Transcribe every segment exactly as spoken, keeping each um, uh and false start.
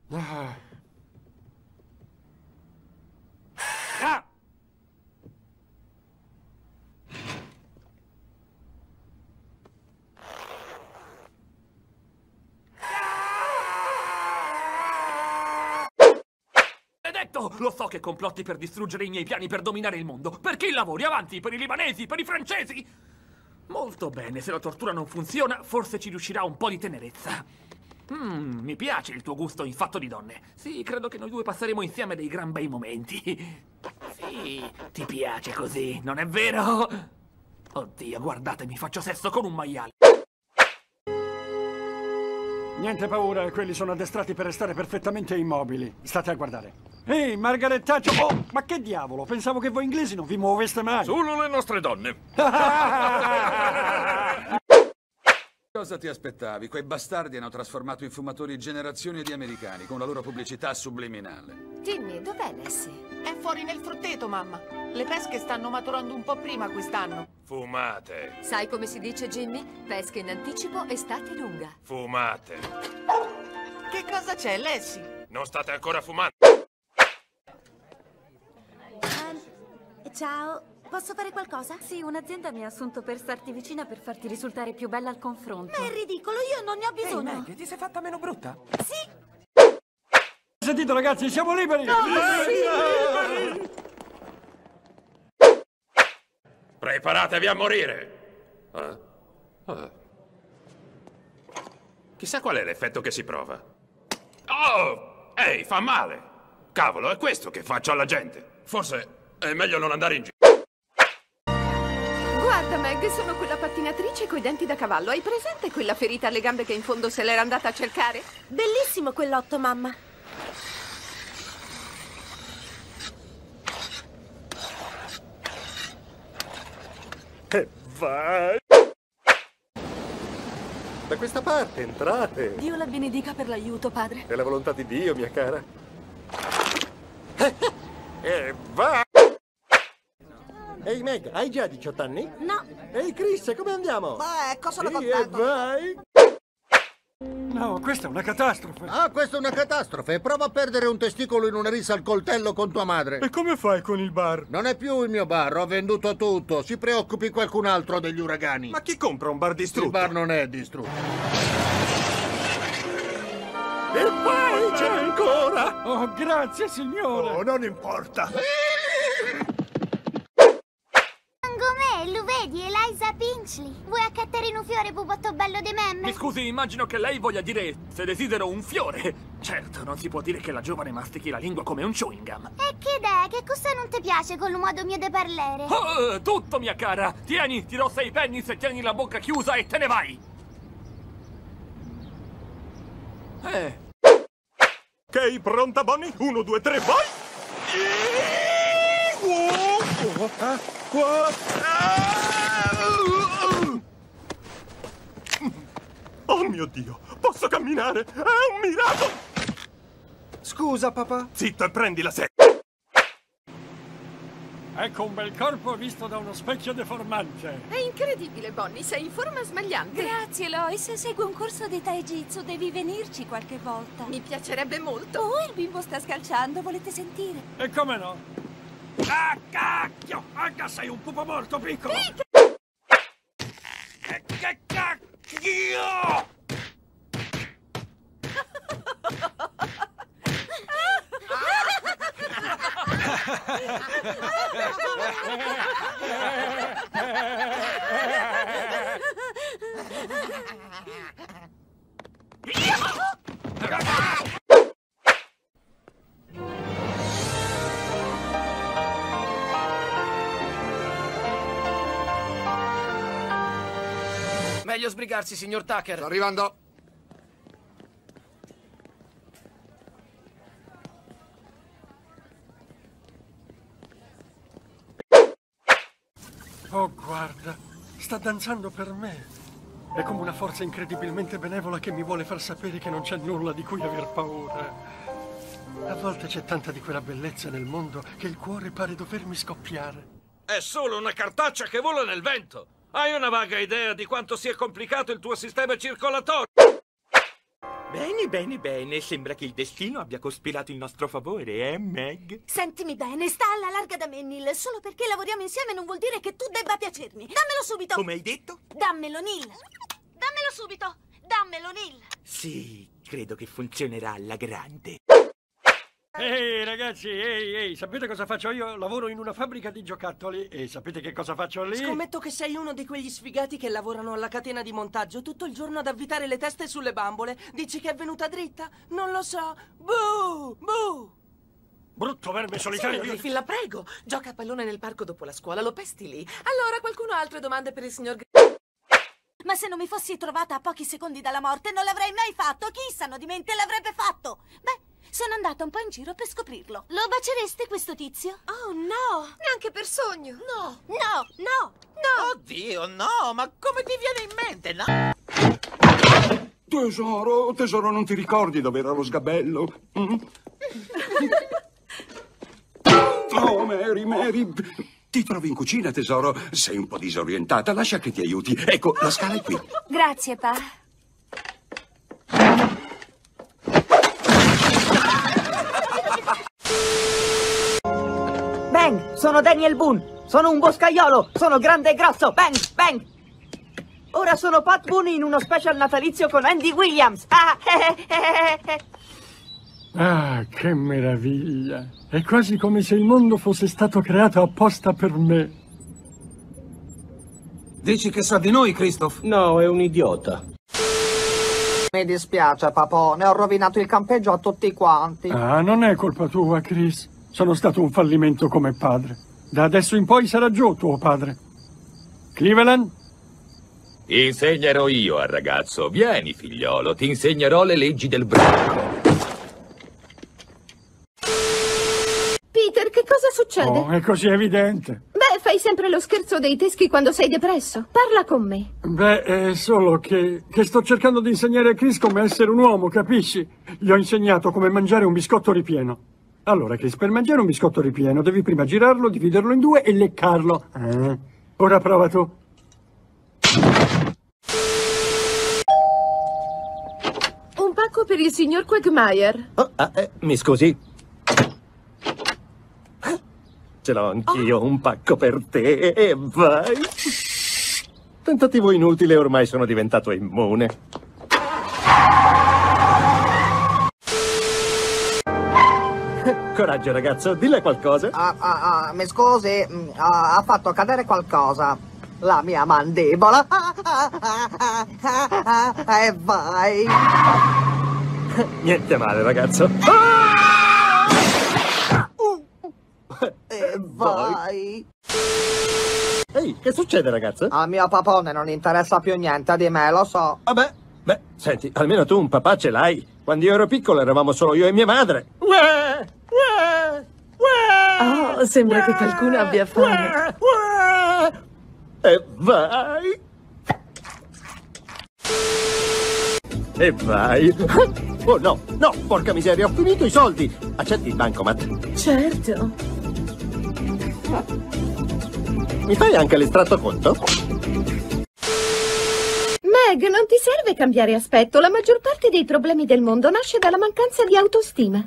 Ah. Ah! Detto! Lo so che complotti per distruggere i miei piani per dominare il mondo. Per chi lavori? Avanti, per i libanesi, per i francesi! Molto bene, se la tortura non funziona, forse ci riuscirà un po' di tenerezza. Mm, mi piace il tuo gusto in fatto di donne. Sì, credo che noi due passeremo insieme dei gran bei momenti. Sì, ti piace così, non è vero? Oddio, guardatemi, faccio sesso con un maiale. Niente paura, quelli sono addestrati per restare perfettamente immobili. State a guardare. Ehi, Margaret Thatcher! Oh, ma che diavolo? Pensavo che voi inglesi non vi muoveste mai. Solo le nostre donne. Cosa ti aspettavi? Quei bastardi hanno trasformato in fumatori generazioni di americani con la loro pubblicità subliminale. Timmy, dov'è Lassie? È fuori nel frutteto, mamma. Le pesche stanno maturando un po' prima quest'anno. Fumate. Sai come si dice, Jimmy? Pesca in anticipo, estate lunga. Fumate. Che cosa c'è, Lassie? Non state ancora fumando? Um, ciao. Posso fare qualcosa? Sì, un'azienda mi ha assunto per starti vicina per farti risultare più bella al confronto. Ma è ridicolo, io non ne ho bisogno. Ehi, Meg, ti sei fatta meno brutta? Sì. Sentite ragazzi, siamo liberi! No, liberi! sì. Preparatevi a morire! Eh? Eh. Chissà qual è l'effetto che si prova. Oh! Ehi, fa male! Cavolo, è questo che faccio alla gente. Forse è meglio non andare in giro. Guarda, Meg, sono quella pattinatrice coi denti da cavallo. Hai presente quella ferita alle gambe che in fondo se l'era andata a cercare? Bellissimo quell'otto, mamma. E vai! Da questa parte, entrate! Dio la benedica per l'aiuto, padre. È la volontà di Dio, mia cara. E vai! Ehi Meg, hai già diciotto anni? No. Ehi Chris, come andiamo? Ma ecco, sono Sì, contento. e vai! No, questa è una catastrofe. Ah, questa è una catastrofe. Prova a perdere un testicolo in una rissa al coltello con tua madre. E come fai con il bar? Non è più il mio bar, ho venduto tutto. Si preoccupi qualcun altro degli uragani. Ma chi compra un bar distrutto? Il bar non è distrutto. E poi c'è ancora! Oh, grazie signore! Oh, non importa. Com'è? Lo vedi? Eliza Pinchley. Vuoi accattare un fiore, pupotto bello di memme? Mi scusi, immagino che lei voglia dire se desidero un fiore. Certo, non si può dire che la giovane mastichi la lingua come un chewing gum. E che dè? Che cosa non ti piace con il modo mio di parlare? Oh, tutto, mia cara! Tieni, ti do sei penny se tieni la bocca chiusa e te ne vai! Eh... Ok, pronta Bonnie? Uno, due, tre, vai! Oh mio Dio, posso camminare! È un miracolo! Scusa, papà? Zitto e prendi la sedia! Ecco un bel corpo visto da uno specchio deformante. È incredibile, Bonnie, sei in forma smagliante. Grazie, Lois. Segue un corso di Tai Jitsu, devi venirci qualche volta. Mi piacerebbe molto. Oh, il bimbo sta scalciando, volete sentire? E come no? Ah, cacchio! Anche sei un pupo molto piccolo! Picca! E che cacchio! Meglio sbrigarsi, signor Tucker. Sto arrivando. Oh, guarda, sta danzando per me. È come una forza incredibilmente benevola che mi vuole far sapere che non c'è nulla di cui aver paura. A volte c'è tanta di quella bellezza nel mondo che il cuore pare dovermi scoppiare. È solo una cartaccia che vola nel vento. Hai una vaga idea di quanto sia complicato il tuo sistema circolatorio? Bene, bene, bene. Sembra che il destino abbia cospirato in nostro favore, eh, Meg? Sentimi bene, sta alla larga da me, Neil. Solo perché lavoriamo insieme non vuol dire che tu debba piacermi. Dammelo subito. Come hai detto? Dammelo, Neil. Dammelo subito. Dammelo, Neil. Sì, credo che funzionerà alla grande. Ehi ragazzi, ehi, ehi, sapete cosa faccio io? Lavoro in una fabbrica di giocattoli e sapete che cosa faccio lì? Scommetto che sei uno di quegli sfigati che lavorano alla catena di montaggio tutto il giorno ad avvitare le teste sulle bambole. Dici che è venuta dritta? Non lo so. Buh! Buh! Brutto verme solitario. Signor Griffin, la prego. Gioca a pallone nel parco dopo la scuola, lo pesti lì. Allora, qualcuno ha altre domande per il signor Griffin? Ma se non mi fossi trovata a pochi secondi dalla morte non l'avrei mai fatto. Chi sano di mente l'avrebbe fatto? Beh, sono andata un po' in giro per scoprirlo. Lo bacereste questo tizio? Oh no, neanche per sogno. No, no, no, no. Oddio, no, ma come ti viene in mente, no? Tesoro, tesoro, non ti ricordi dove era lo sgabello? Mm? Oh, Mary, Mary, ti trovi in cucina, tesoro. Sei un po' disorientata, lascia che ti aiuti. Ecco, la scala è qui. Grazie, pa. Bang, sono Daniel Boone. Sono un boscaiolo. Sono grande e grosso. Bang, bang. Ora sono Pat Boone in uno special natalizio con Andy Williams. Ah, eh, eh, eh. Ah, che meraviglia! È quasi come se il mondo fosse stato creato apposta per me. Dici che sa di noi, Christoph? No, è un idiota. Mi dispiace, papà. Ne ho rovinato il campeggio a tutti quanti. Ah, non è colpa tua, Chris. Sono stato un fallimento come padre. Da adesso in poi sarà Joe tuo padre. Cleveland? Insegnerò io al ragazzo. Vieni, figliolo, ti insegnerò le leggi del branco. Peter, che cosa succede? Oh, è così evidente. Beh, fai sempre lo scherzo dei teschi quando sei depresso. Parla con me. Beh, è solo che, che sto cercando di insegnare a Chris come essere un uomo, capisci? Gli ho insegnato come mangiare un biscotto ripieno. Allora, Chris, per mangiare un biscotto ripieno devi prima girarlo, dividerlo in due e leccarlo. Eh. Ora prova tu. Un pacco per il signor Quagmire. Oh, ah, eh, mi scusi? Ce l'ho anch'io, oh. Un pacco per te, e vai! Tentativo inutile, ormai sono diventato immune. Coraggio, ragazzo, dille qualcosa. Ah, ah, ah, mi scusi, ah, ha fatto cadere qualcosa. La mia mandibola. Ah, ah, ah, ah, ah, e vai! Niente male, ragazzo. Ah! E vai! Ehi, che succede, ragazzo? Al mio papone non interessa più niente di me, lo so. Vabbè, beh, senti, almeno tu un papà ce l'hai. Quando io ero piccolo eravamo solo io e mia madre. Uè, uè, uè, oh, sembra uè, che qualcuno abbia fame. Uè, uè, e vai! E vai! Oh no, no, porca miseria, ho finito i soldi! Accetti il bancomat? Certo. Mi fai anche l'estratto conto? Meg, non ti serve cambiare aspetto. La maggior parte dei problemi del mondo nasce dalla mancanza di autostima.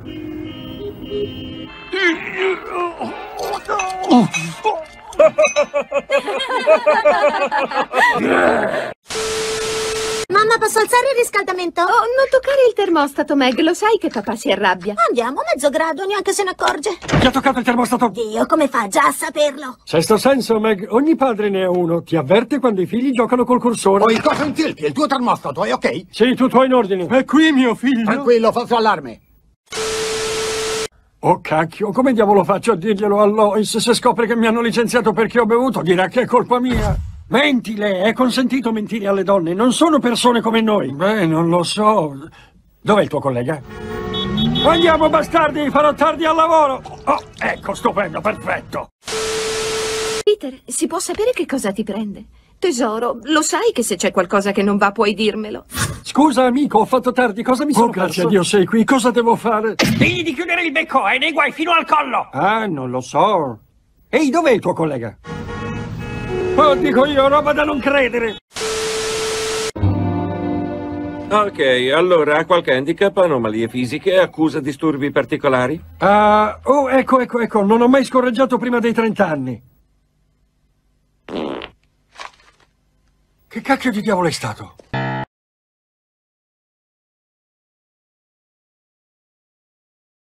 Mamma, posso alzare il riscaldamento? Oh, non toccare il termostato, Meg. Lo sai che papà si arrabbia. Andiamo, mezzo grado, neanche se ne accorge. Ti ha toccato il termostato? Dio, come fa già a saperlo? Sesto senso, Meg. Ogni padre ne ha uno. Ti avverte quando i figli giocano col cursore. Ho il coso in tilt, il tuo termostato, è ok? Sì, tutto è in ordine. È qui, mio figlio. Tranquillo, faccio allarme. Oh, cacchio, come diavolo faccio a dirglielo a Lois? Se scopre che mi hanno licenziato perché ho bevuto, dirà che è colpa mia. Mentile, è consentito mentire alle donne, non sono persone come noi. Beh, non lo so. Dov'è il tuo collega? Andiamo, bastardi, farò tardi al lavoro. Oh, ecco, stupendo, perfetto. Peter, si può sapere che cosa ti prende? Tesoro, lo sai che se c'è qualcosa che non va puoi dirmelo. Scusa, amico, ho fatto tardi, cosa mi sono perso? Oh, grazie a Dio sei qui, cosa devo fare? Digli di chiudere il becco, hai dei guai fino al collo. Ah, non lo so. Ehi, dov'è il tuo collega? Oh, dico io, roba da non credere. Ok, allora ha qualche handicap, anomalie fisiche, accusa disturbi particolari? Ah, oh, ecco, ecco, ecco, non ho mai scorreggiato prima dei trent'anni. Che cacchio di diavolo è stato?